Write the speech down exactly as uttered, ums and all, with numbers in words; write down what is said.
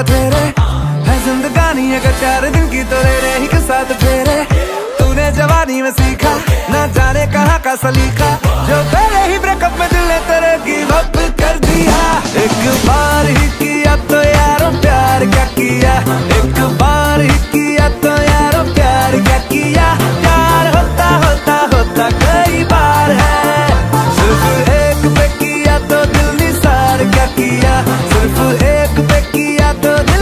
तेरे है जिंदगानी अगर चार दिन की तो ले रहे ही के साथ फेरे। तूने जवानी में सीखा ना जाने कहाँ का सलीका, जो पहले ही ब्रेकअप में दिल ने तेरे गिव अप कर दिया। एक बार ही किया तो यारो प्यार क्या किया, एक बार ही किया तो यारो प्यार क्या किया। प्यार होता होता होता कई बार है, सिर्फ एक पे किया तो दिल निसार क्या किया, सिर्फ एक पे किया तो